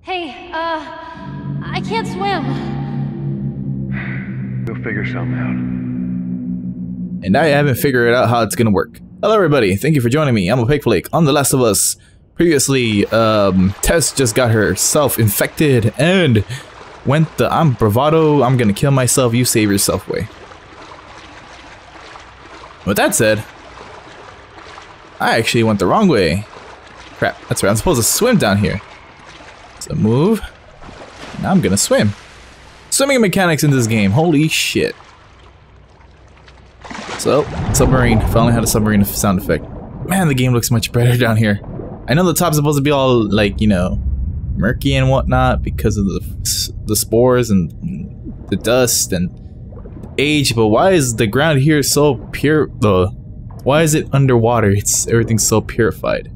Hey, I can't swim. We'll figure something out. And I haven't figured out how it's gonna work. Hello everybody, thank you for joining me. I'm Opaque Flake on The Last of Us. Previously, Tess just got herself infected and went the I'm bravado, I'm gonna kill myself, you save yourself way. With that said, I actually went the wrong way. Crap, that's right, I'm supposed to swim down here. So move. Now I'm gonna swim. Swimming mechanics in this game, holy shit. So, submarine, finally had a submarine sound effect. Man, the game looks much better down here. I know the top's supposed to be all, like, you know, murky and whatnot because of the spores and the dust and age, but why is the ground here so pure? Why is it underwater? Everything's so purified.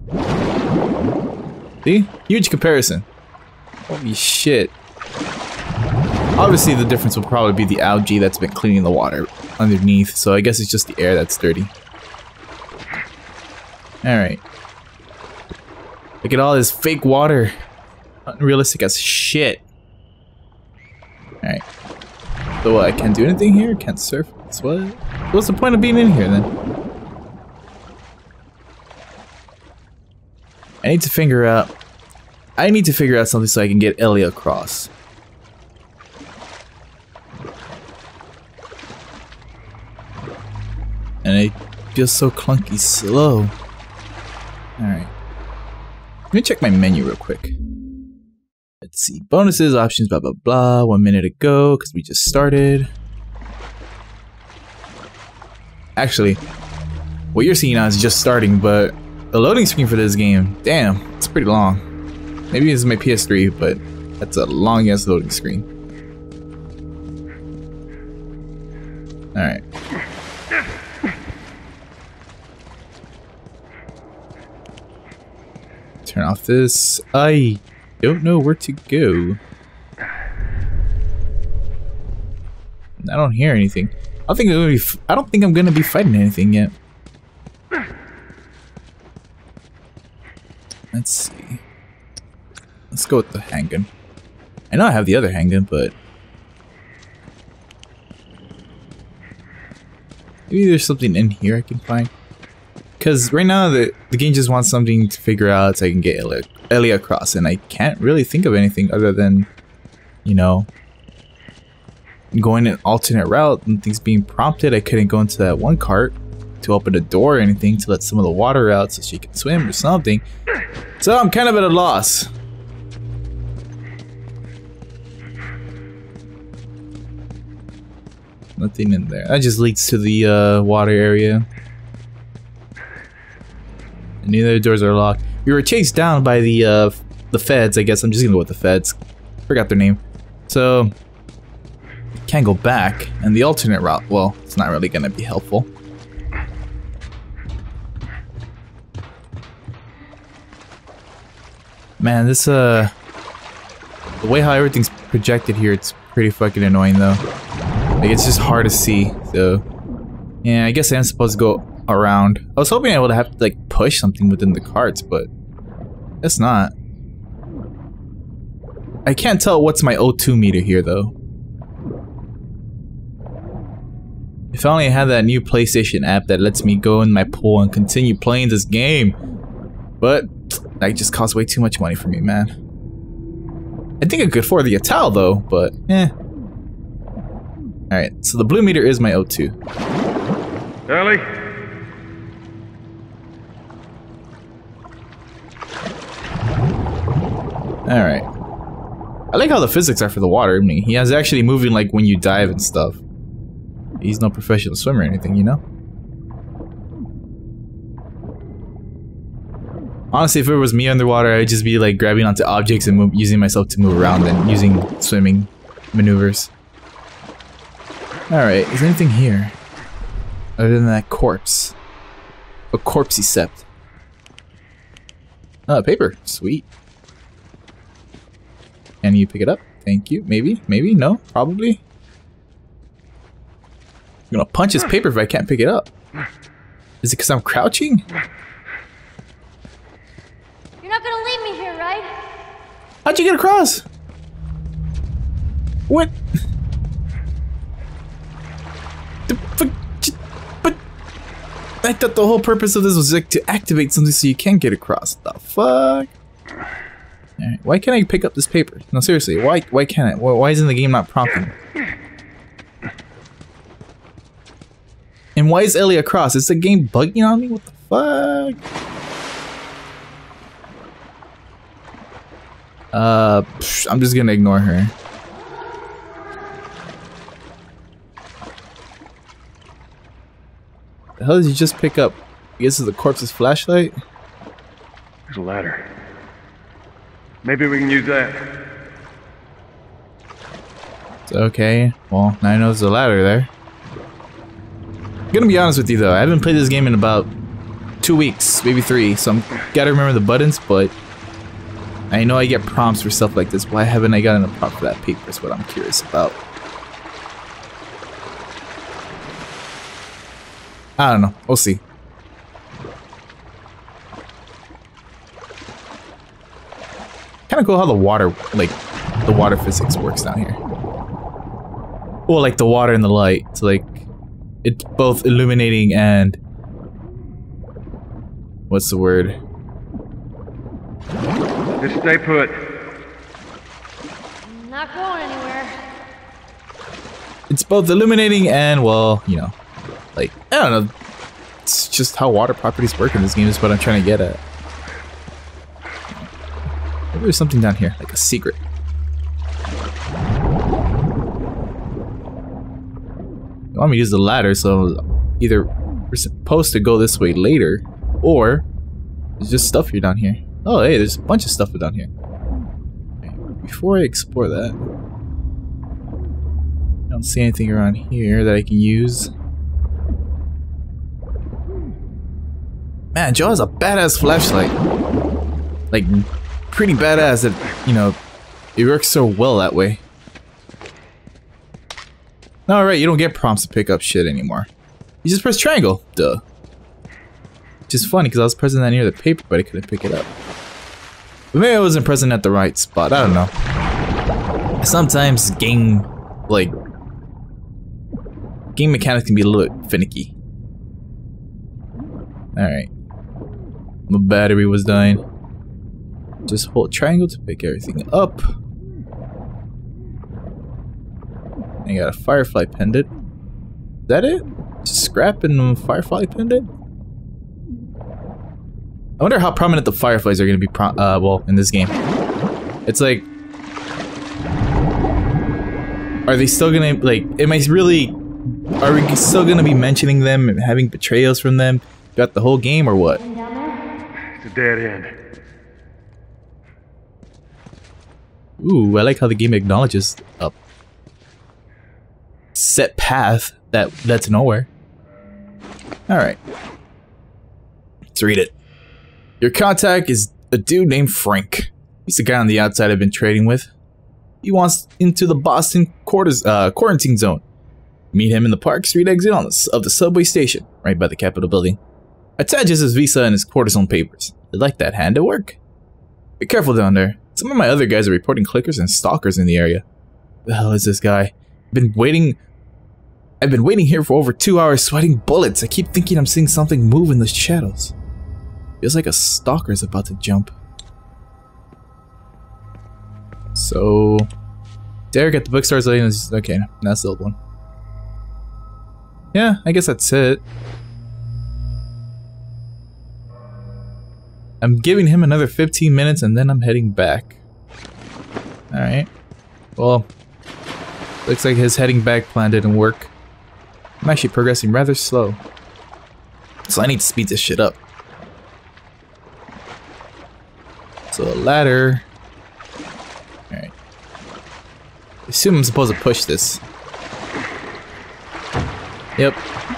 See? Huge comparison. Holy shit. Obviously the difference will probably be the algae that's been cleaning the water underneath, so I guess it's just the air that's dirty. Alright. Look at all this fake water. Unrealistic as shit. Alright. So what, I can't do anything here? Can't surf? What? What's the point of being in here then? I need to figure out something so I can get Ellie across. And it feels so clunky slow. Alright. Let me check my menu real quick. Let's see. Bonuses, options, blah blah blah. 1 minute ago, because we just started. Actually, what you're seeing now is just starting, but the loading screen for this game, damn, it's pretty long. Maybe it's my PS3, but that's a long ass loading screen. Alright. Turn off this. I don't know where to go. I don't hear anything. I don't think I'm gonna be fighting anything yet. Let's see. Let's go with the handgun. I know I have the other handgun, but maybe there's something in here I can find. Because right now the game just wants something to figure out so I can get Ellie across, and I can't really think of anything other than, you know, going an alternate route and things being prompted. I couldn't go into that one cart to open a door or anything to let some of the water out so she can swim or something. So I'm kind of at a loss. Nothing in there. That just leads to the water area. And neither doors are locked. We were chased down by the feds, I guess. I'm just gonna go with the feds. Forgot their name. So can't go back. And the alternate route, well, it's not really gonna be helpful. Man, this the way how everything's projected here, it's pretty fucking annoying though. Like, it's just hard to see, so yeah, I guess I am supposed to go around. I was hoping I would have to like push something within the carts, but it's not. I can't tell what's my O2 meter here though. If I only had that new PlayStation app that lets me go in my pool and continue playing this game, but that just costs way too much money for me, man. I think I could afford the towel though, but eh. Alright, so the blue meter is my O2. Ellie? Alright. I like how the physics are for the water. I mean, he has actually moving like when you dive and stuff. He's no professional swimmer or anything, you know? Honestly, if it was me underwater, I'd just be like grabbing onto objects and using myself to move around and using swimming maneuvers. Alright, is there anything here? Other than that corpse. A corpsey sept. Oh, paper. Sweet. Can you pick it up? Thank you. Maybe? Maybe? No? Probably? I'm gonna punch this paper if I can't pick it up. Is it because I'm crouching? You're not gonna leave me here, right? How'd you get across? What? But I thought the whole purpose of this was like to activate something so you can't get across. The fuck? Alright, why can't I pick up this paper? No, seriously, why can't I? Why isn't the game not prompting? And why is Ellie across? Is the game bugging on me? What the fuck? I'm just gonna ignore her. The hell did you just pick up? I guess it's the corpse's flashlight? There's a ladder. Maybe we can use that. Okay, well, now I know there's a ladder there. I'm gonna be honest with you though, I haven't played this game in about 2 weeks, maybe 3, so I'm gotta remember the buttons, but I know I get prompts for stuff like this. Why haven't I gotten a prompt for that paper is what I'm curious about. I don't know, we'll see. Kinda cool how the water, like, the water physics works down here. Well, like the water and the light, so like, it's both illuminating and... what's the word? Just stay put. Not going anywhere. It's both illuminating and, well, you know, like, I don't know. It's just how water properties work in this game is what I'm trying to get at. Maybe there's something down here, like a secret. You want me to use the ladder, so either we're supposed to go this way later, or there's just stuff here down here. Oh, hey, there's a bunch of stuff down here. Before I explore that, I don't see anything around here that I can use. Man, Joe has a badass flashlight. Like, pretty badass that, you know, it works so well that way. Alright, you don't get prompts to pick up shit anymore. You just press triangle, duh. Which is funny, because I was pressing that near the paper, but I couldn't pick it up. But maybe I wasn't pressing at the right spot, I don't know. Sometimes game mechanics can be a little bit finicky. Alright. My battery was dying. Just hold triangle to pick everything up. I got a firefly pendant. Is that it? Just scrap and a firefly pendant? I wonder how prominent the fireflies are going to be well, in this game. It's like... are they still going to, like, am I really... are we still going to be mentioning them and having betrayals from them throughout the whole game, or what? It's a dead end. Ooh, I like how the game acknowledges a set path that led to nowhere. Alright. Let's read it. Your contact is a dude named Frank. He's the guy on the outside I've been trading with. He wants into the Boston quarantine zone. Meet him in the Park Street exit of the subway station, right by the Capitol building. Attaches his visa and his cortisone papers. They like that hand at work. Be careful down there. Some of my other guys are reporting clickers and stalkers in the area. The hell is this guy? I've been waiting here for over 2 hours sweating bullets. I keep thinking I'm seeing something move in the shadows. Feels like a stalker's about to jump. So... Derek at the bookstore's lady is... okay, that's the old one. Yeah, I guess that's it. I'm giving him another 15 minutes and then I'm heading back. Alright. Well, looks like his heading back plan didn't work. I'm actually progressing rather slow. So I need to speed this shit up. So a ladder. Alright. I assume I'm supposed to push this. Yep.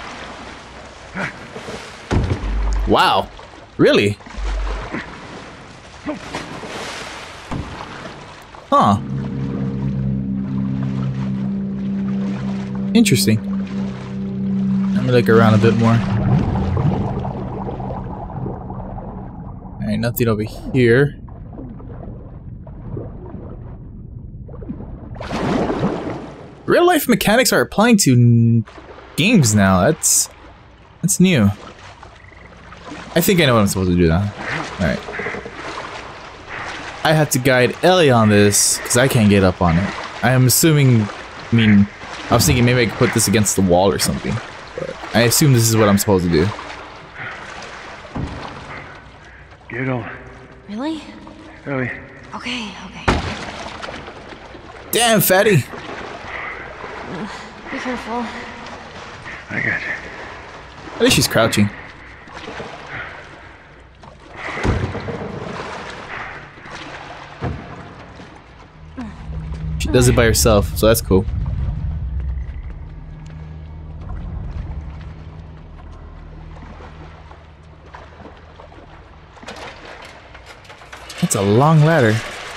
Wow. Really? Huh. Interesting. Let me look around a bit more. Alright, nothing over here. Real life mechanics are applying to games now. That's new. I think I know what I'm supposed to do now. Alright. I have to guide Ellie on this because I can't get up on it. I am assuming, I was thinking maybe I could put this against the wall or something. But I assume this is what I'm supposed to do. Get on. Really? Ellie. Okay. Damn, fatty! Be careful. I got you. At least she's crouching. She does it by herself, so that's cool. That's a long ladder.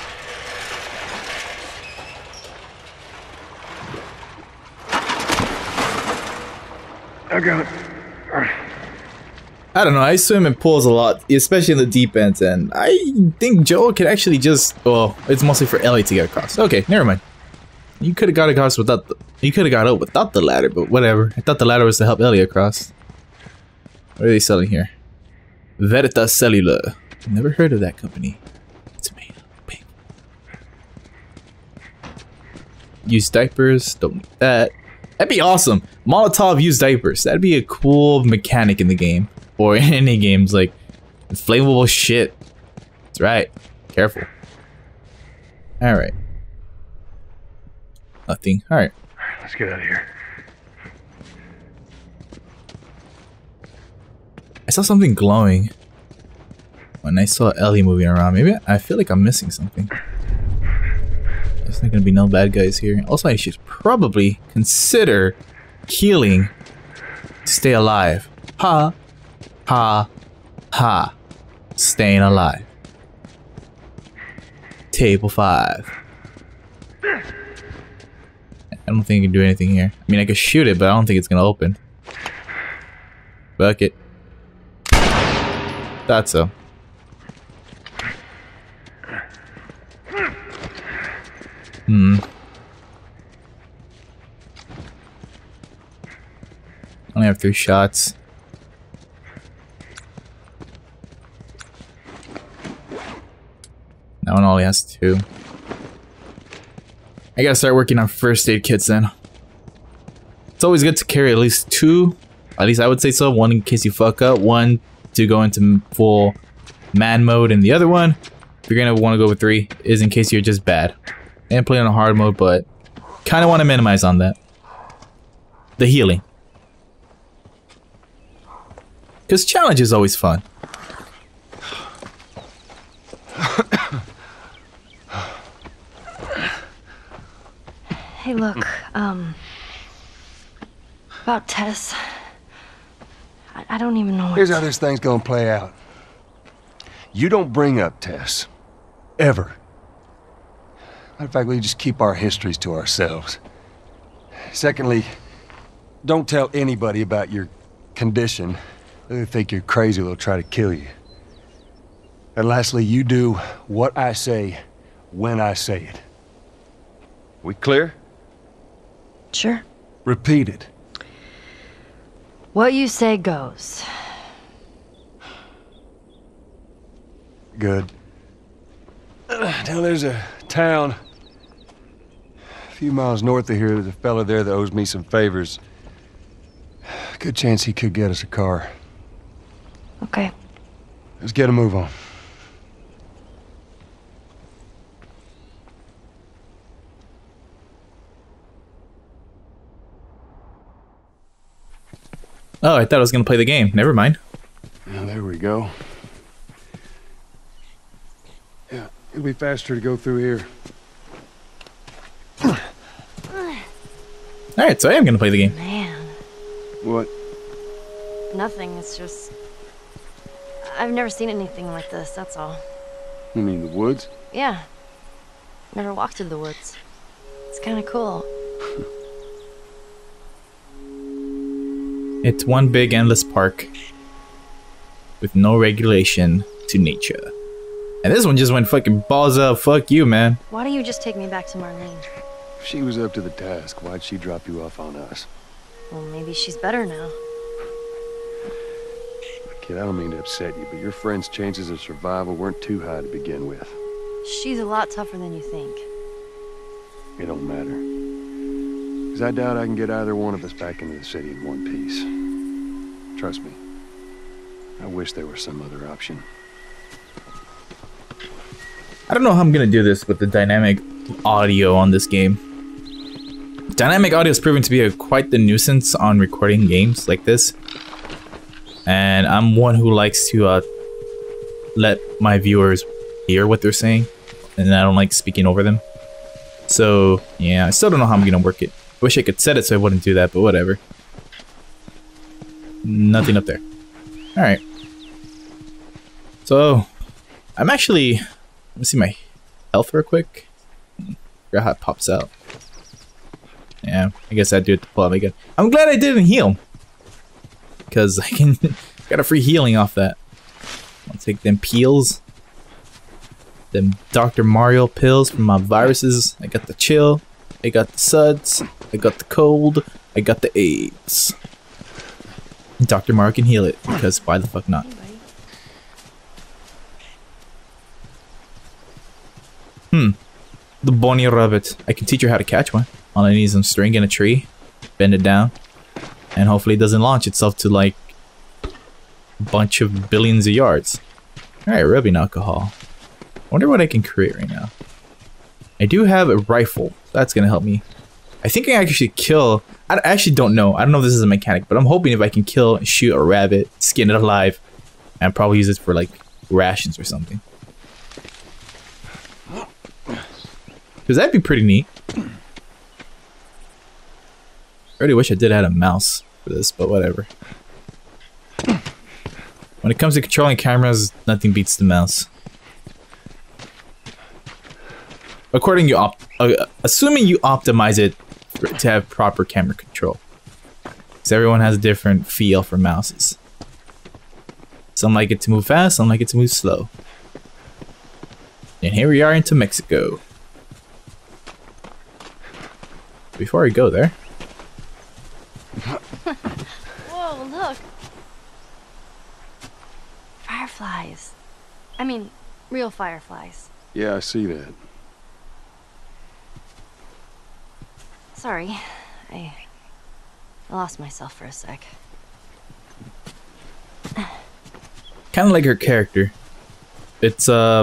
I got it. I don't know, I swim in pools a lot, especially in the deep ends, and I think Joel could actually just... Well, it's mostly for Ellie to get across. Okay, never mind. You could have got across without the... You could have got up without the ladder, but whatever. I thought the ladder was to help Ellie across. What are they selling here? Veritas Cellular. Never heard of that company. It's made of paper. Used diapers, don't need that. That'd be awesome. Molotov used diapers. That'd be a cool mechanic in the game. Or in any games, like flammable shit. That's right. Careful. Alright. Nothing. Alright. Let's get out of here. I saw something glowing when I saw Ellie moving around. Maybe I feel like I'm missing something. There's not gonna be no bad guys here. Also, I should probably consider healing to stay alive. Ha! Ha! Ha! Staying alive. Table 5. I don't think I can do anything here. I mean, I could shoot it, but I don't think it's gonna open. Bucket. Thought so. Only have 3 shots. That one only has 2. I gotta start working on first aid kits then. It's always good to carry at least 2. At least I would say so. 1 in case you fuck up. 1 to go into full man mode. And the other one, if you're gonna want to go with 3, is in case you're just bad. And play on a hard mode, but kind of want to minimize on that. The healing. Because challenge is always fun. Hey, look, about Tess. I don't even know what Here's how this thing's gonna play out. You don't bring up Tess. Ever. Matter of fact, we just keep our histories to ourselves. Secondly, don't tell anybody about your condition. They think you're crazy, they'll try to kill you. And lastly, you do what I say when I say it. We clear? Sure. Repeat it. What you say goes. Good. Now there's a town a few miles north of here. There's a fella there that owes me some favors. Good chance he could get us a car. Okay. Let's get a move on. Oh, I thought I was gonna play the game. Never mind. Now, there we go. Yeah, it'll be faster to go through here. Alright, so I am gonna play the game. Man, What? nothing. It's just... I've never seen anything like this, that's all. You mean the woods? Yeah. Never walked through the woods. It's kind of cool. It's one big endless park with no regulation to nature. And this one just went fucking balls up. Fuck you, man. Why don't you just take me back to Marlene? If she was up to the task, why'd she drop you off on us? Well, maybe she's better now. Kid, I don't mean to upset you, but your friend's chances of survival weren't too high to begin with. She's a lot tougher than you think. It don't matter. Because I doubt I can get either one of us back into the city in one piece. Trust me. I wish there was some other option. I don't know how I'm gonna do this with the dynamic audio on this game. Dynamic audio has proven to be quite the nuisance on recording games like this. And I'm one who likes to let my viewers hear what they're saying. And I don't like speaking over them. So, yeah, I still don't know how I'm gonna work it. Wish I could set it so I wouldn't do that, but whatever. Nothing up there. Alright. So, I'm actually... Let me see my health real quick. Forgot how it pops out. Yeah, I guess I'd do it to pull out my gun. I'm glad I didn't heal. Because I can... got a free healing off that. I'll take them peels. Them Dr. Mario pills from my viruses. I got the chill. I got the suds. I got the cold. I got the AIDS. Dr. Mario can heal it, because why the fuck not? The bunny rabbit. I can teach her how to catch one. All I need is some string and a tree. Bend it down. And hopefully it doesn't launch itself to like a bunch of billions of yards. Alright, rubbing alcohol. I wonder what I can create right now. I do have a rifle. That's gonna help me. I think I actually kill... I actually don't know. I don't know if this is a mechanic, but I'm hoping if I can kill and shoot a rabbit, skin it alive, and probably use it for like rations or something. Because that'd be pretty neat. I really wish I did have a mouse for this, but whatever. When it comes to controlling cameras, nothing beats the mouse. According you assuming you optimize it to have proper camera control. Because everyone has a different feel for mouses. Some like it to move fast, some like it to move slow. And here we are into Mexico. Before I go there. Whoa, look! Fireflies. I mean, real fireflies. Yeah, I see that. Sorry, I lost myself for a sec. Kind of like her character. It's,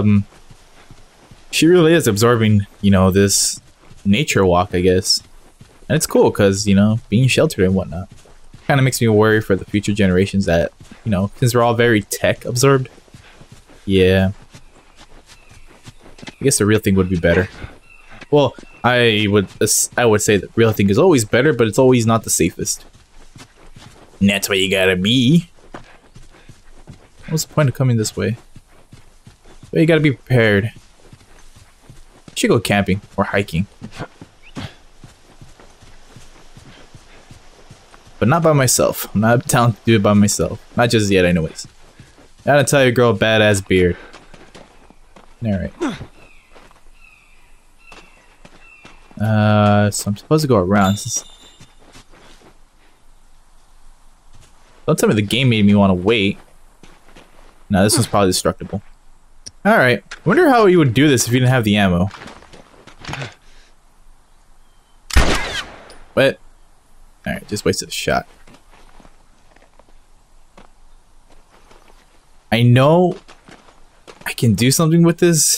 she really is absorbing, you know, this nature walk, I guess. And it's cool because, you know, being sheltered and whatnot. Kind of makes me worry for the future generations that, you know, since we're all very tech absorbed. Yeah. I guess the real thing would be better. Well, I would say that real thing is always better, but it's always not the safest. And that's why you gotta be. What's the point of coming this way? Well, you gotta be prepared. You should go camping or hiking. But not by myself. I'm not down to do it by myself. Not just yet, anyways. Gotta tell your girl a badass beard. Alright. So I'm supposed to go around. Don't tell me the game made me want to wait. No, this one's probably destructible. Alright. I wonder how you would do this if you didn't have the ammo. What? Alright, just wasted a shot. I know I can do something with this,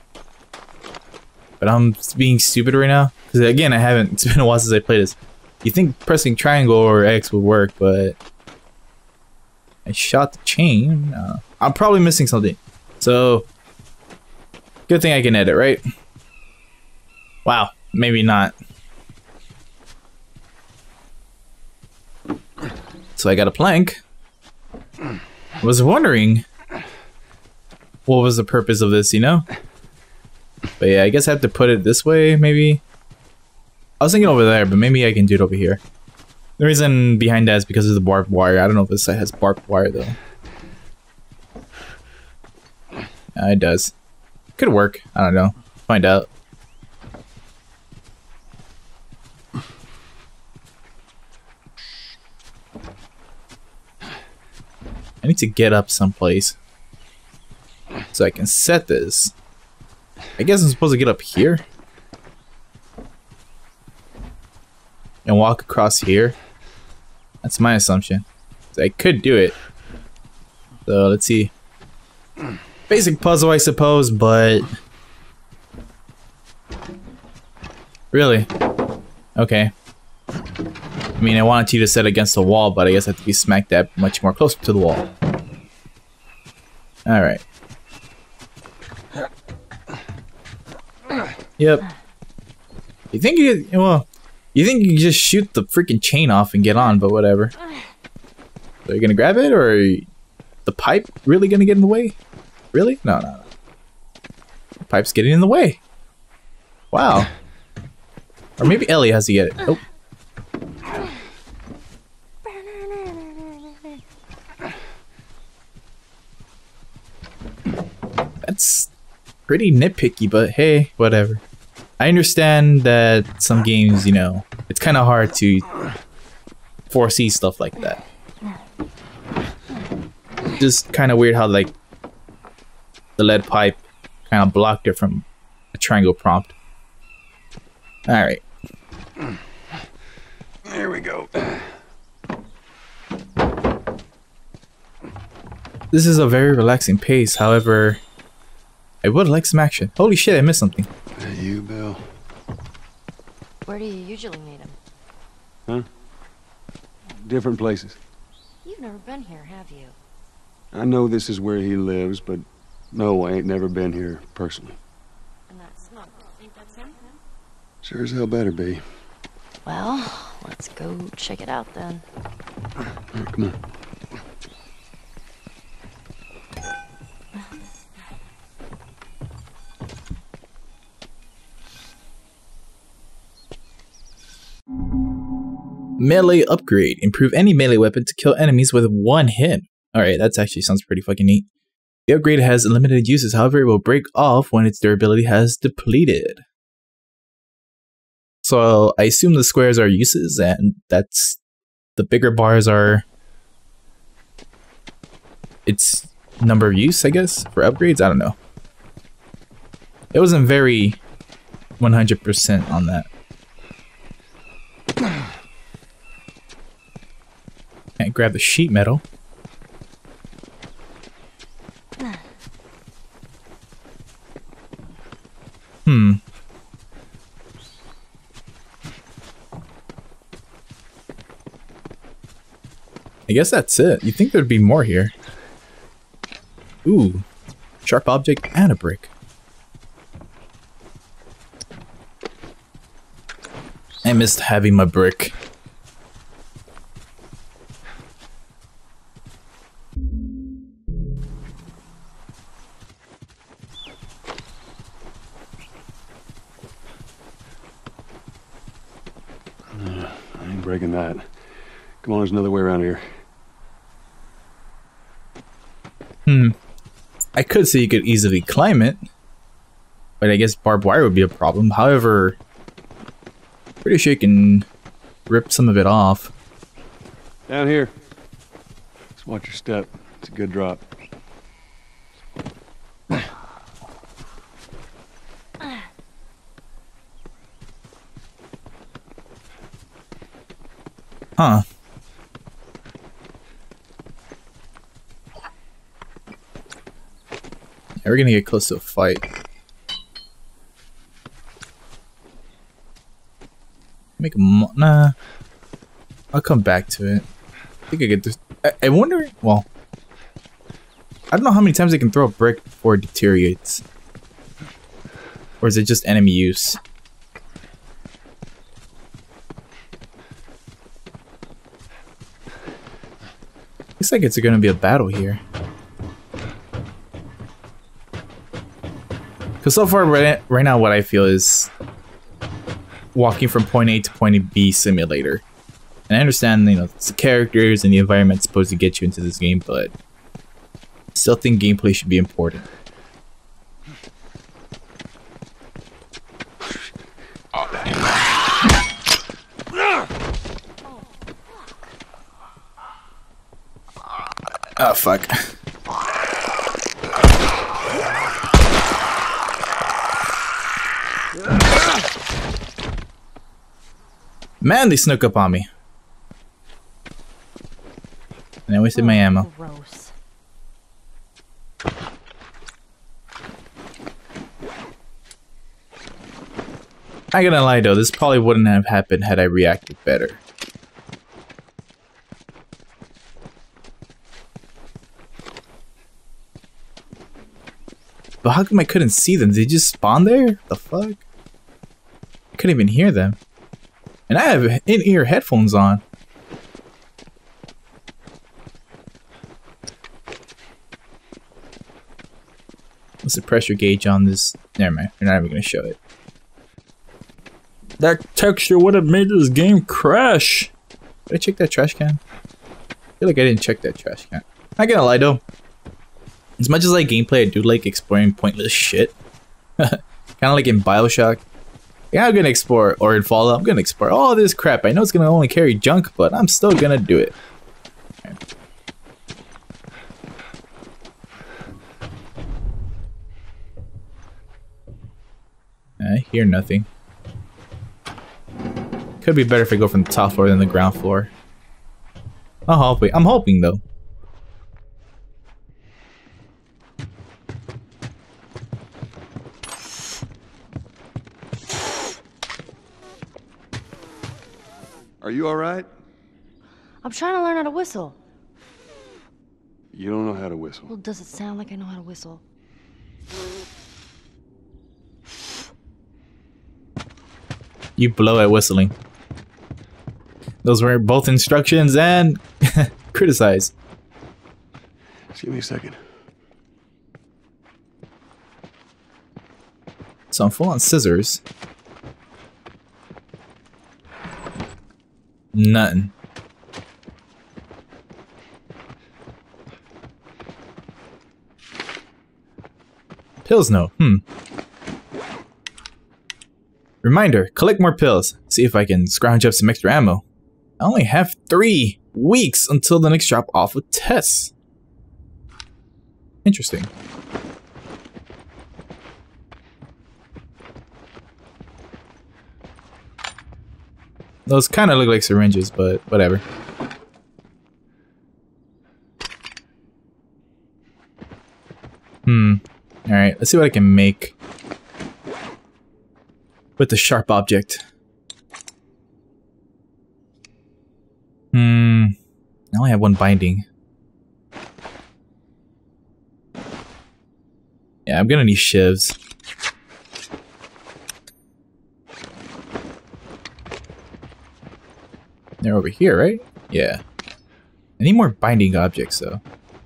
but I'm being stupid right now. Because again, it's been a while since I played this. You think pressing triangle or X would work, but I shot the chain. No. I'm probably missing something. So, good thing I can edit, right? Wow, maybe not. So I got a plank. I was wondering what was the purpose of this, you know? But yeah, I guess I have to put it this way, maybe? I was thinking over there, but maybe I can do it over here. The reason behind that is because of the barbed wire. I don't know if this side has barbed wire, though. It does. Could work. I don't know. Find out. I need to get up someplace so I can set this. I guess I'm supposed to get up here and walk across here. That's my assumption. So I could do it. So let's see. Basic puzzle, I suppose, but really? Okay. I mean, I wanted you to set against the wall, but I guess I have to be smack that much more closer to the wall. Alright. Yep. You think you think you can just shoot the freaking chain off and get on, but whatever. So you're gonna grab it, or the pipe really gonna get in the way? Really? No, no, no. The pipe's getting in the way. Wow. Or maybe Ellie has to get it. Oh. That's pretty nitpicky, but hey, whatever. I understand that some games, you know, it's kind of hard to foresee stuff like that. Just kind of weird how, like, the lead pipe kind of blocked it from a triangle prompt. Alright. There we go. This is a very relaxing pace, however, I would like some action. Holy shit, I missed something. Hey, you, Bill. Where do you usually meet him? Huh? Different places. You've never been here, have you? I know this is where he lives, but no, I ain't never been here personally. And that's not. Think that's him? Sure as hell better be. Well, let's go check it out then. All right, come on. Melee upgrade. Improve any melee weapon to kill enemies with one hit. Alright, that actually sounds pretty fucking neat. The upgrade has limited uses, however, it will break off when its durability has depleted. So I assume the squares are uses, and that's the bigger bars are its number of use, I guess, for upgrades. I don't know. It wasn't very 100% on that. Can't grab the sheet metal. I guess that's it. You'd think there'd be more here. Ooh. Sharp object and a brick. I missed having my brick. I ain't breaking that. Come on, there's another way around here. I could say you could easily climb it, but I guess barbed wire would be a problem. However, pretty sure you can rip some of it off. Down here. Just watch your step. It's a good drop. Huh. Yeah, we're gonna get close to a fight. Make a nah. I'll come back to it. I think I get this. I wonder. Well, I don't know how many times I can throw a brick before it deteriorates, or is it just enemy use? Looks like it's gonna be a battle here. Because so far, right now, what I feel is walking from point A to point B simulator. And I understand, you know, it's the characters and the environment supposed to get you into this game, but I still think gameplay should be important. Oh, fuck. Man, they snuck up on me. And I wasted my ammo. Gross. I gotta lie though, this probably wouldn't have happened had I reacted better. But how come I couldn't see them? Did they just spawn there? The fuck? I couldn't even hear them. And I have in-ear headphones on. What's the pressure gauge on this? Never mind, we're not even gonna show it. That texture would have made this game crash. Did I check that trash can? I feel like I didn't check that trash can. Not gonna lie though. As much as I like gameplay, I do like exploring pointless shit. Kinda like in Bioshock. Yeah, I'm gonna explore, or in Fallout, I'm gonna explore all this crap. I know it's gonna only carry junk, but I'm still gonna do it. Right. I hear nothing. Could be better if I go from the top floor than the ground floor. I'm hoping though. Are you alright? I'm trying to learn how to whistle. You don't know how to whistle. Well, does it sound like I know how to whistle? You blow at whistling. Those were both instructions and criticize. Just give me a second. So I'm full on scissors. Nothing. Pills no. Reminder, collect more pills. See if I can scrounge up some extra ammo. I only have 3 weeks until the next drop off of tests. Interesting. Those kind of look like syringes, but whatever. Alright, let's see what I can make with the sharp object. I only have 1 binding. Yeah, I'm gonna need shivs. They're over here, right? Yeah. I need more binding objects, though.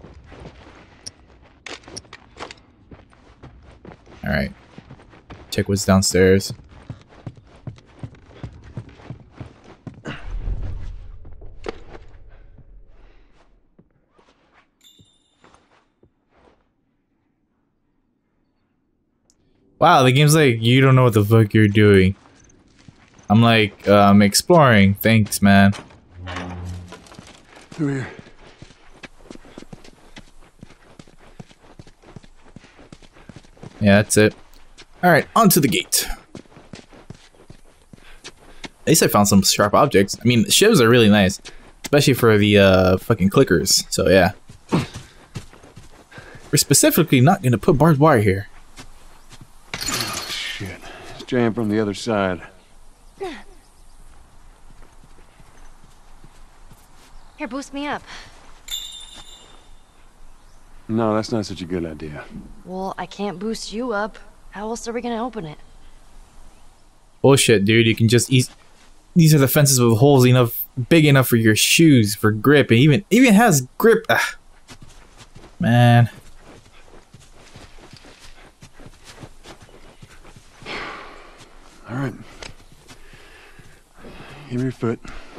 Alright. Check what's downstairs. Wow, the game's like, you don't know what the fuck you're doing. I'm like, I'm exploring. Thanks, man. Through here. Yeah, that's it. Alright, onto the gate. At least I found some sharp objects. I mean, shivs are really nice. Especially for the fucking clickers. So, yeah. We're specifically not gonna put barbed wire here. Oh, shit. It's jammed from the other side. Here, boost me up. No, that's not such a good idea. Well, I can't boost you up. How else are we gonna open it? Bullshit, dude. You can just ease. These are the fences with holes big enough for your shoes for grip. It even has grip. Ah. Man. All right. Give me your foot.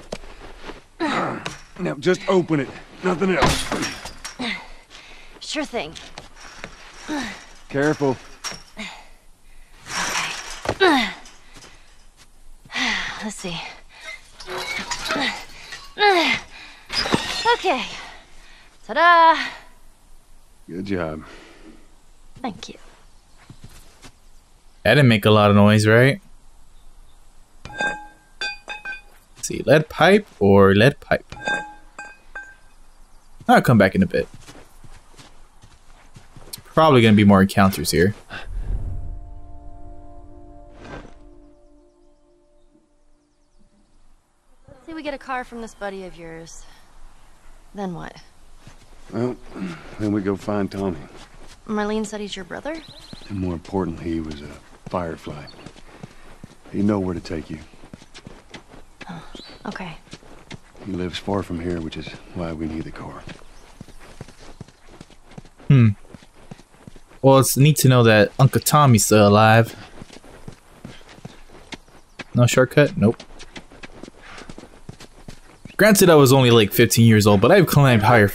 Now, just open it. Nothing else. Sure thing. Careful. Let's see. Okay. Ta-da! Good job. Thank you. That didn't make a lot of noise, right? Let's see, lead pipe or lead pipe? I'll come back in a bit. Probably gonna be more encounters here. Say we get a car from this buddy of yours. Then what? Well, then we go find Tommy. Marlene said he's your brother? And more importantly, he was a firefly. He know where to take you. Oh, okay. He lives far from here, which is why we need the car. Well, it's neat to know that Uncle Tommy's still alive. No shortcut? Nope. Granted, I was only like 15 years old, but I've climbed higher.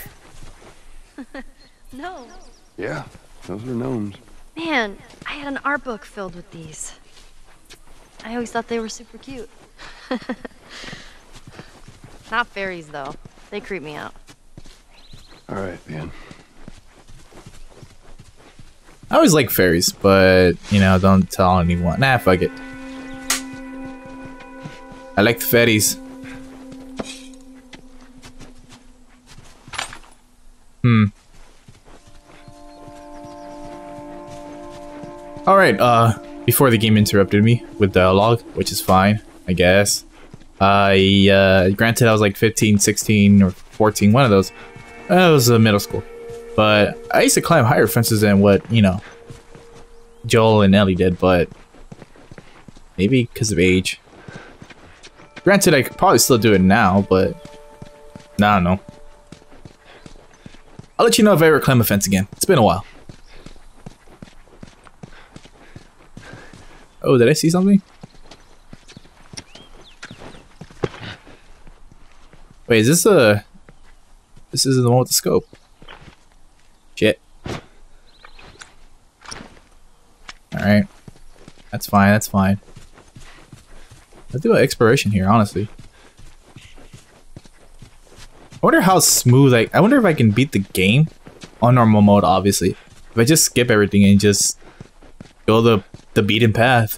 No. Yeah, those are gnomes. Man, I had an art book filled with these. I always thought they were super cute. Not fairies, though. They creep me out. All right, then. I always like fairies, but, you know, don't tell anyone. Nah, fuck it. I like the fairies. Alright, before the game interrupted me with dialogue, which is fine, I guess. Granted I was like 15, 16, or 14, one of those. It was middle school. But I used to climb higher fences than what, you know, Joel and Ellie did, but maybe because of age. Granted, I could probably still do it now, but I don't know. I'll let you know if I ever climb a fence again. It's been a while. Oh, did I see something? Wait, is this a... This isn't the one with the scope. Shit. Alright. That's fine, that's fine. Let's do an exploration here, honestly. I wonder how smooth I wonder if I can beat the game on normal mode, obviously. If I just skip everything and just go the beaten path.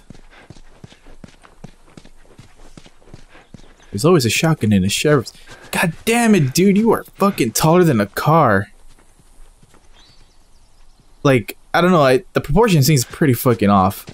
There's always a shotgun in a sheriff's. God damn it, dude, you are fucking taller than a car. Like, I don't know, the proportion seems pretty fucking off.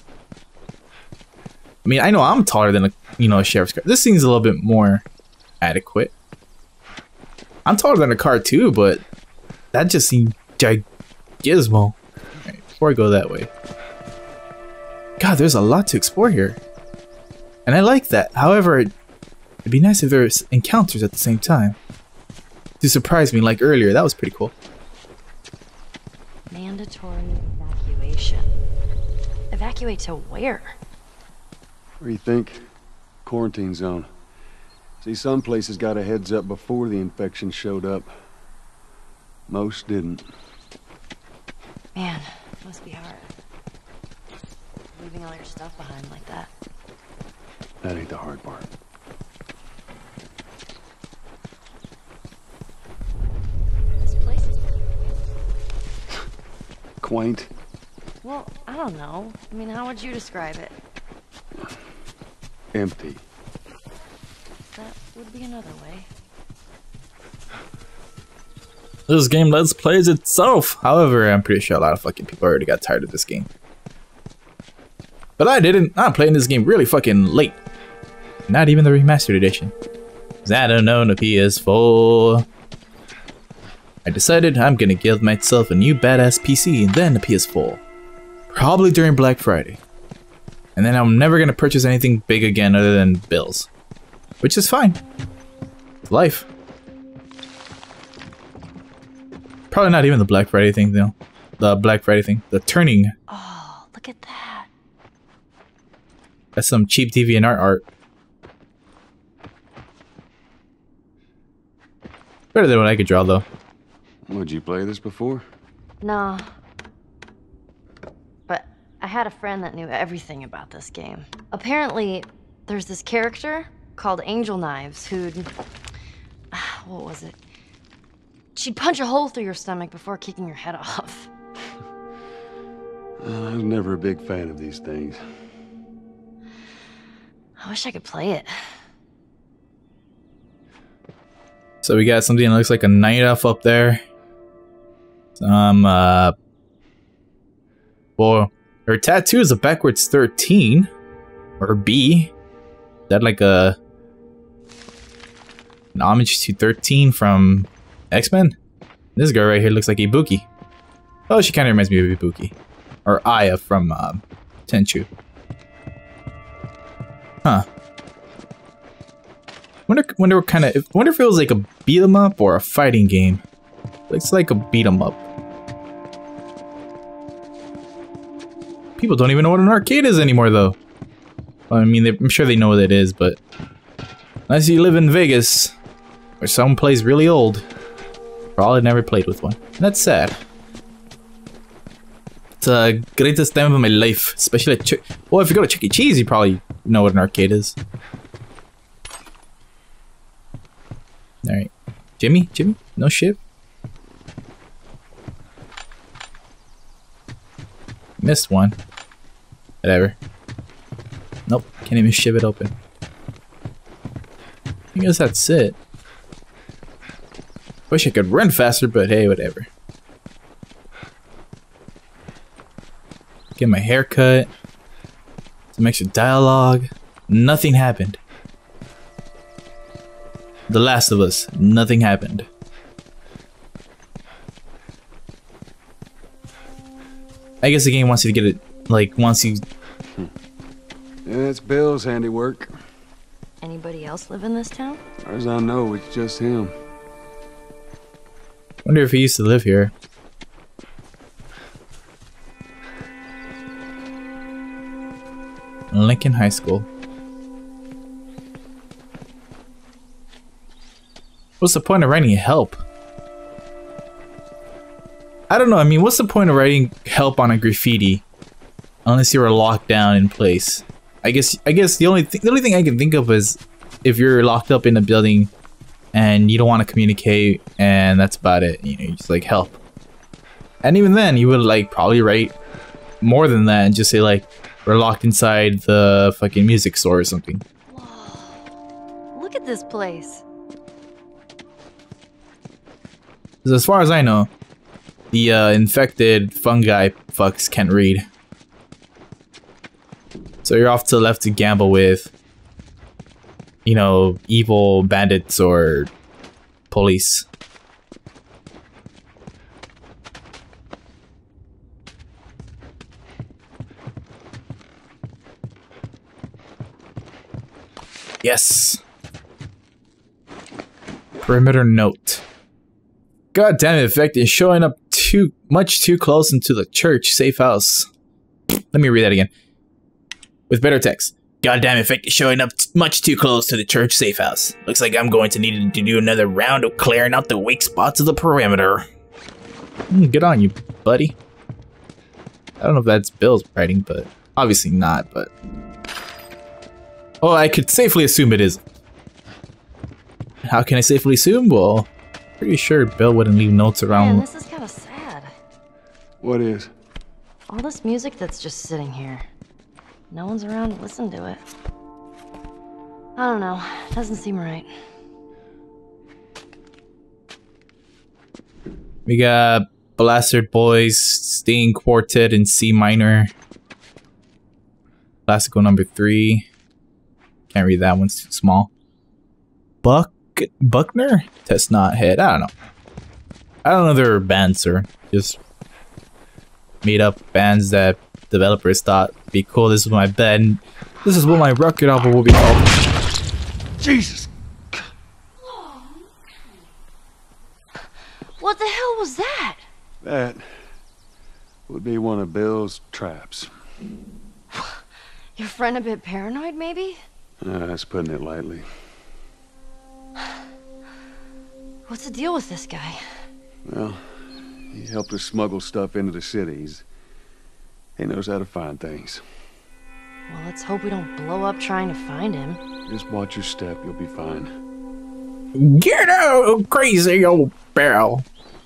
I mean, I know I'm taller than a sheriff's car. This seems a little bit more adequate. I'm taller than a car too, but that just seemed gigismo. Right, before I go that way. God, there's a lot to explore here. And I like that. However, it'd be nice if there's encounters at the same time. To surprise me like earlier, that was pretty cool. Mandatory evacuation. Evacuate to where? What do you think? Quarantine zone. See, some places got a heads up before the infection showed up. Most didn't. Man, must be hard. Leaving all your stuff behind like that. That ain't the hard part. This place is Quaint. well, I don't know. I mean, how would you describe it? Empty. That would be another way. This game let's plays itself. However, I'm pretty sure a lot of fucking people already got tired of this game. But I didn't. I'm playing this game really fucking late. Not even the remastered edition. 'Cause I don't own a PS4. I decided I'm gonna give myself a new badass PC and then a PS4. Probably during Black Friday. And then I'm never gonna purchase anything big again other than bills. Which is fine. It's life. Probably not even the Black Friday thing though. The Black Friday thing. The turning. Oh, look at that. That's some cheap DeviantArt art. Better than what I could draw though. Would you play this before? No. But I had a friend that knew everything about this game. Apparently, there's this character called Angel Knives who'd... what was it? she'd punch a hole through your stomach before kicking your head off. I was never a big fan of these things. I wish I could play it. So we got something that looks like a night elf up there. Well, her tattoo is a backwards 13. Or B. Is that like an homage to 13 from X-Men? This girl right here looks like Ibuki. Oh, she kind of reminds me of Ibuki. Or Aya from Tenchu. Huh. Wonder what kind of. Wonder if it was like a beat 'em up or a fighting game. Looks like a beat 'em up. People don't even know what an arcade is anymore, though. Well, I mean, I'm sure they know what it is, but unless you live in Vegas or someplace really old, probably never played with one. And that's sad. It's the greatest time of my life, especially at well, if you go to Chuck E. Cheese, you probably know what an arcade is. Alright. Jimmy? No shit? Missed one. Whatever. Nope, can't even shiv it open. I guess that's it. Wish I could run faster, but hey, whatever. Get my hair cut. Some extra dialogue. Nothing happened. The Last of Us. Nothing happened. I guess the game wants you to get it, like, wants you... Yeah, it's Bill's handiwork. Anybody else live in this town? As far as I know, it's just him. Wonder if he used to live here. Lincoln High School. What's the point of writing help? I don't know, I mean, what's the point of writing help on a graffiti? Unless you were locked down in place. I guess the only thing I can think of is if you're locked up in a building and you don't want to communicate and that's about it. You know, you just like help. And even then you would like probably write more than that and just say like, we're locked inside the fucking music store or something. Whoa. Look at this place. 'Cause as far as I know, the infected fungi fucks can't read. So you're off to the left to gamble with, you know, evil bandits or police. Yes. Perimeter note. God damn it, Effect is showing up much too close into the church safe house. Let me read that again. With better text. Goddamn Effect is showing up much too close to the church safe house. Looks like I'm going to need to do another round of clearing out the weak spots of the perimeter. Good on you, buddy. I don't know if that's Bill's writing, but obviously not, but... Oh, I could safely assume it is. How can I safely assume? Well, pretty sure Bill wouldn't leave notes around. Man, this is kind of sad. What is? All this music that's just sitting here. No one's around to listen to it. I don't know. Doesn't seem right. We got Bastard Boys, Sting Quartet in C minor. Classical number 3. Can't read that, one's too small. Buckner? Test not head. I don't know. I don't know their bands or just made up bands that developers thought would be cool. This is my band. This is what my record album will be called. Jesus! What the hell was that? That would be one of Bill's traps. Your friend a bit paranoid, maybe? That's putting it lightly. What's the deal with this guy? Well, he helped us smuggle stuff into the cities. He knows how to find things. Well, let's hope we don't blow up trying to find him. Just watch your step, you'll be fine. Get out, crazy old barrel.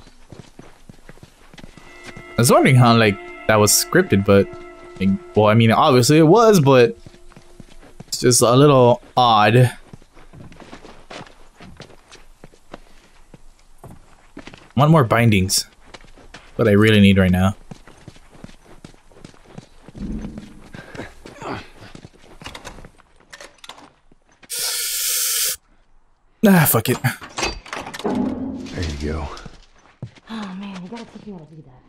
I was wondering how, like, that was scripted, but... well, I mean, obviously it was, but... it's just a little odd. Want more bindings. What I really need right now. Ah, fuck it. There you go. Oh man, you gotta teach me how to do that.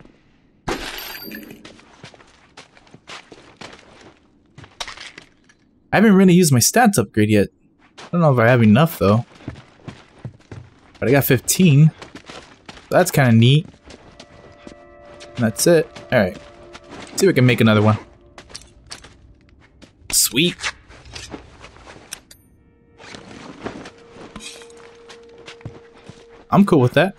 I haven't really used my stats upgrade yet. I don't know if I have enough though. But I got 15. That's kind of neat. And that's it. Alright. See if I can make another one. Sweet. I'm cool with that.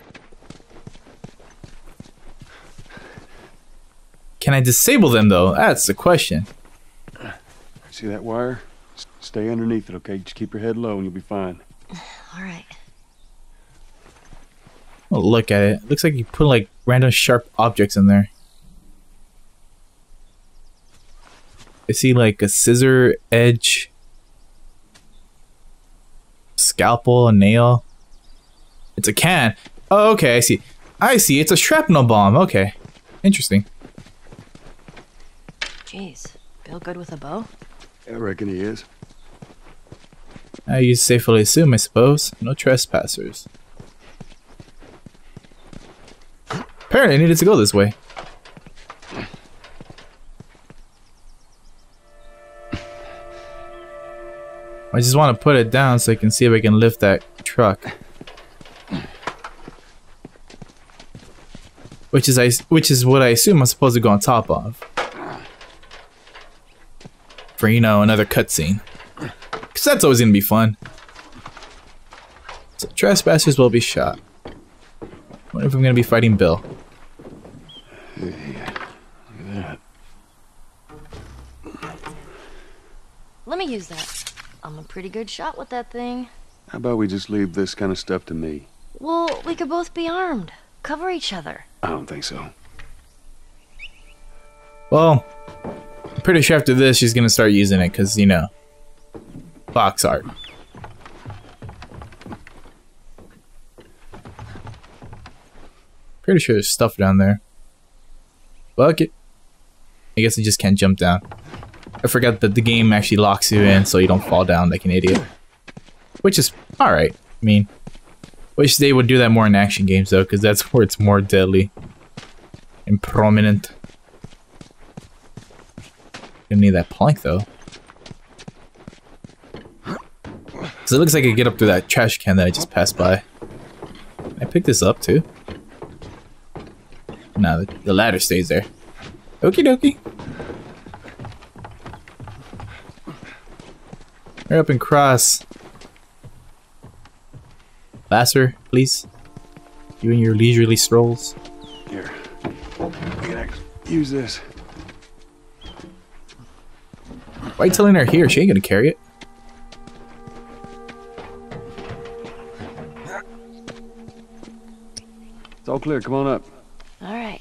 Can I disable them though? That's the question. See that wire? Stay underneath it, okay? Just keep your head low and you'll be fine. Alright. Oh, look at it. Looks like you put like random sharp objects in there. I see like a scissor edge, scalpel, a nail. It's a can. Oh, okay, I see. I see, it's a shrapnel bomb. Okay. Interesting. Jeez, Bill good with a bow? I reckon he is. You safely assume, I suppose. No trespassers. Apparently I needed to go this way. I just want to put it down so I can see if I can lift that truck. Which is what I assume I'm supposed to go on top of. For, you know, another cutscene. Because that's always going to be fun. So trespassers will be shot. Wonder if I'm going to be fighting Bill. Yeah, look at that. Let me use that. I'm a pretty good shot with that thing. How about we just leave this kind of stuff to me? Well, we could both be armed. Cover each other. I don't think so. Well, I'm pretty sure after this she's gonna start using it because, you know, box art. Pretty sure there's stuff down there. Bucket. I guess I just can't jump down. I forgot that the game actually locks you in so you don't fall down like an idiot. Which is alright. I mean, wish they would do that more in action games though, because that's where it's more deadly and prominent. Gonna need that plank though. So it looks like I get up to that trash can that I just passed by. Can I pick this up too? No, the ladder stays there. Okie dokie. Hurry up and cross. Faster, please. You and your leisurely strolls. Here. You can use this. Why are you telling her here? She ain't gonna carry it. It's all clear. Come on up. Alright.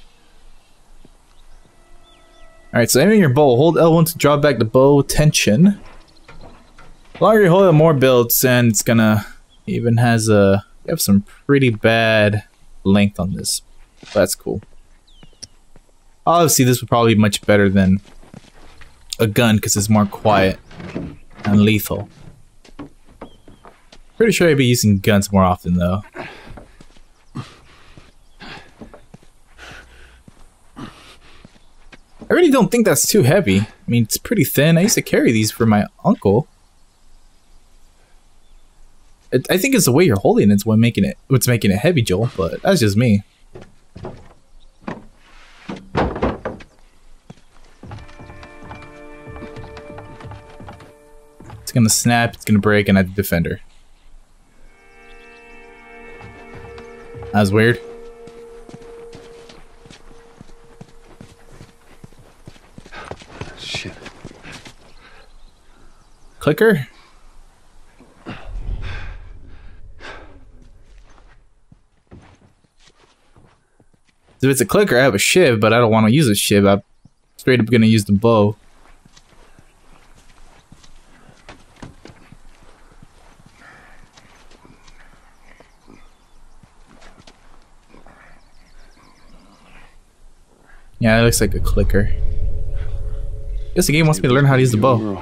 Alright, so aiming your bow. Hold L1 to draw back the bow tension. The longer you hold it, more builds, and it's gonna even has a. You have some pretty bad length on this. That's cool. Obviously, this would probably be much better than a gun because it's more quiet and lethal. Pretty sure I'd be using guns more often though. I really don't think that's too heavy. I mean, it's pretty thin. I used to carry these for my uncle. I think it's the way you're holding it's what's making it heavy, Joel, but that's just me. It's gonna snap, it's gonna break, and I have the defender. That was weird. Shit. Clicker? If it's a clicker, I have a shiv, but I don't want to use a shiv. I'm straight up gonna use the bow. Yeah, it looks like a clicker. Guess the game wants me to learn how to use the bow.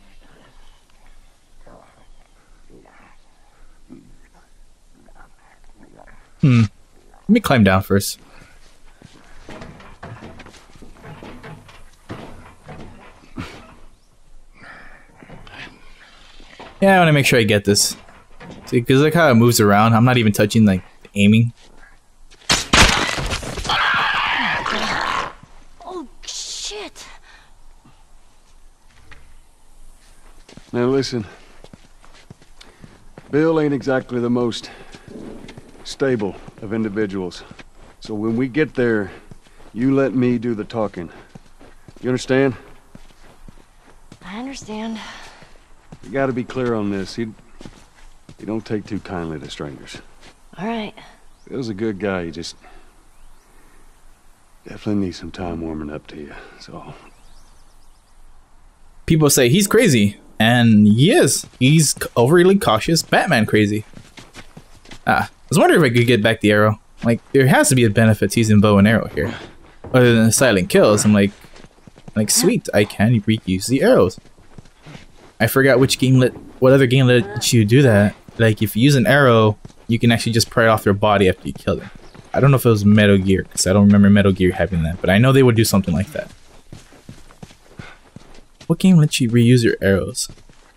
Let me climb down first. Yeah, I want to make sure I get this. See, because look how it moves around. I'm not even touching, like, aiming. Oh, shit. Now listen. Bill ain't exactly the most stable of individuals. So when we get there, you let me do the talking. You understand? I understand. You gotta be clear on this. He don't take too kindly to strangers. All right. Bill's a good guy. He just definitely needs some time warming up to you. So People say he's crazy, and he is. He's overly cautious, Batman crazy. I was wondering if I could get back the arrow. Like, there has to be a benefit to using bow and arrow here, other than the silent kills. I'm like sweet, I can reuse the arrows. I forgot what other game let you do that. Like, if you use an arrow, you can actually just pry it off their body after you kill them. I don't know if it was Metal Gear, because I don't remember Metal Gear having that, but I know they would do something like that. What game lets you reuse your arrows?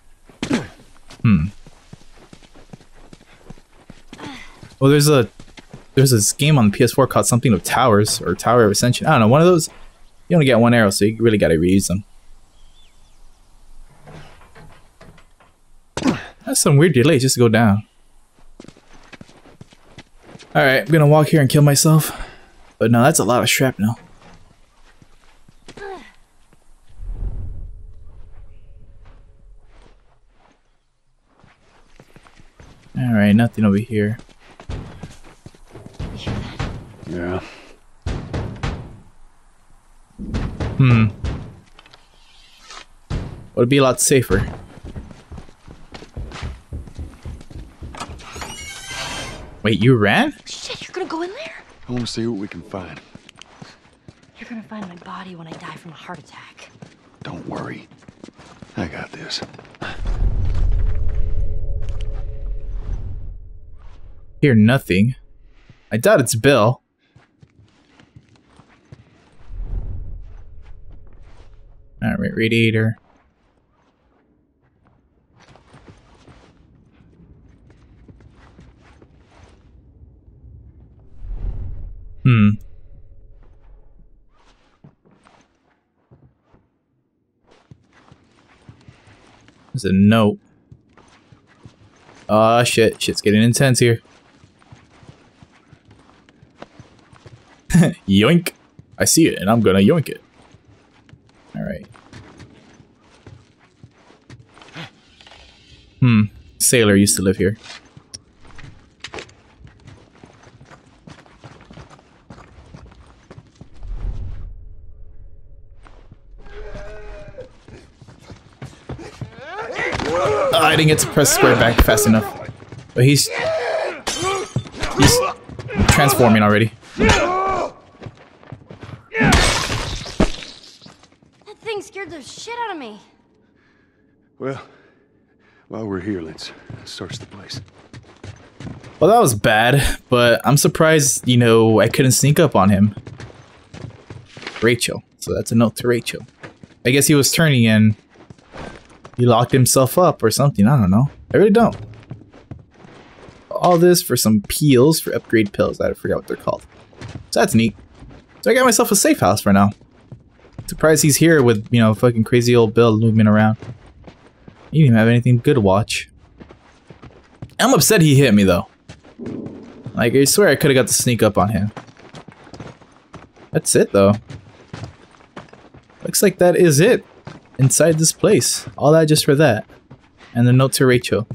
Well, there's this game on the PS4 called something of Towers, or Tower of Ascension. I don't know, one of those. You only get one arrow, so you really gotta reuse them. That's some weird delay just to go down. Alright, I'm gonna walk here and kill myself. But no, that's a lot of shrapnel. Alright, nothing over here. You hear that? yeah. Would be a lot safer. Wait, you ran? Shit, you're gonna go in there? I want to see what we can find. You're gonna find my body when I die from a heart attack. Don't worry. I got this. Hear nothing. I doubt it's Bill. Alright, radiator. There's a note. Oh shit, shit's getting intense here. Yoink! I see it and I'm gonna yoink it. Alright. Sailor used to live here. Oh, I didn't get to press square back fast enough. But he's transforming already. That thing scared the shit out of me. Well, while we're here, let's search the place. Well, that was bad, but I'm surprised, you know, I couldn't sneak up on him. Rachel. So that's a note to Rachel. I guess he was turning and he locked himself up or something. I don't know. I really don't. All this for some peels for upgrade pills. I forgot what they're called. So that's neat. So I got myself a safe house for now. Surprised he's here with, you know, fucking crazy old Bill moving around. He didn't even have anything good to watch. I'm upset he hit me though. Like, I swear I could have got to sneak up on him. That's it though. Looks like that is it. Inside this place. All that just for that. And the note to Rachel.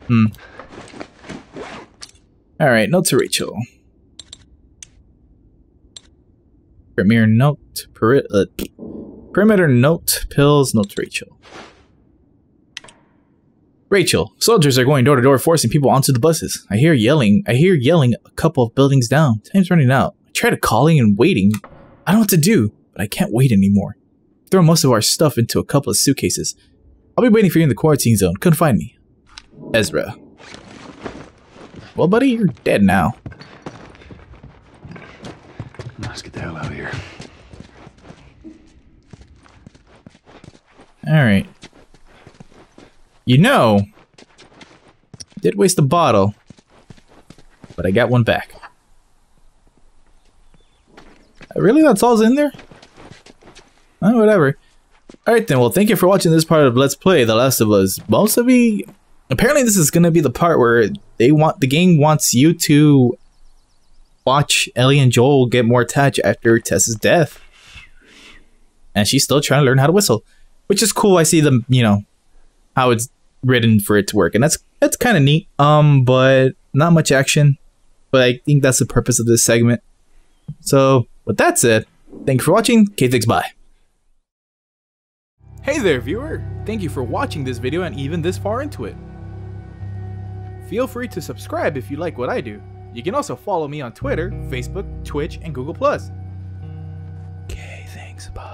Alright, note to Rachel. Perimeter note. Perimeter note. Pills. Note to Rachel. Rachel, soldiers are going door to door forcing people onto the buses. I hear yelling a couple of buildings down. Time's running out. I tried calling and waiting. I don't know what to do, but I can't wait anymore. Throw most of our stuff into a couple of suitcases. I'll be waiting for you in the quarantine zone. Couldn't find me. Ezra. Well, buddy, you're dead now. Let's get the hell out of here. Alright. You know, did waste a bottle, but I got one back. Really? That's all's in there? Oh, whatever. Alright then, well, thank you for watching this part of Let's Play The Last of Us. Apparently this is gonna be the part where the game wants you to watch Ellie and Joel get more attached after Tess's death. And she's still trying to learn how to whistle. Which is cool. I see them, you know, how it's written for it to work. And that's kind of neat. But not much action. But I think that's the purpose of this segment. So, with that said, thank you for watching. K-Fix, bye. Hey there, viewer. Thank you for watching this video and even this far into it. Feel free to subscribe if you like what I do. You can also follow me on Twitter, Facebook, Twitch, and Google+. K-Thanks, bye.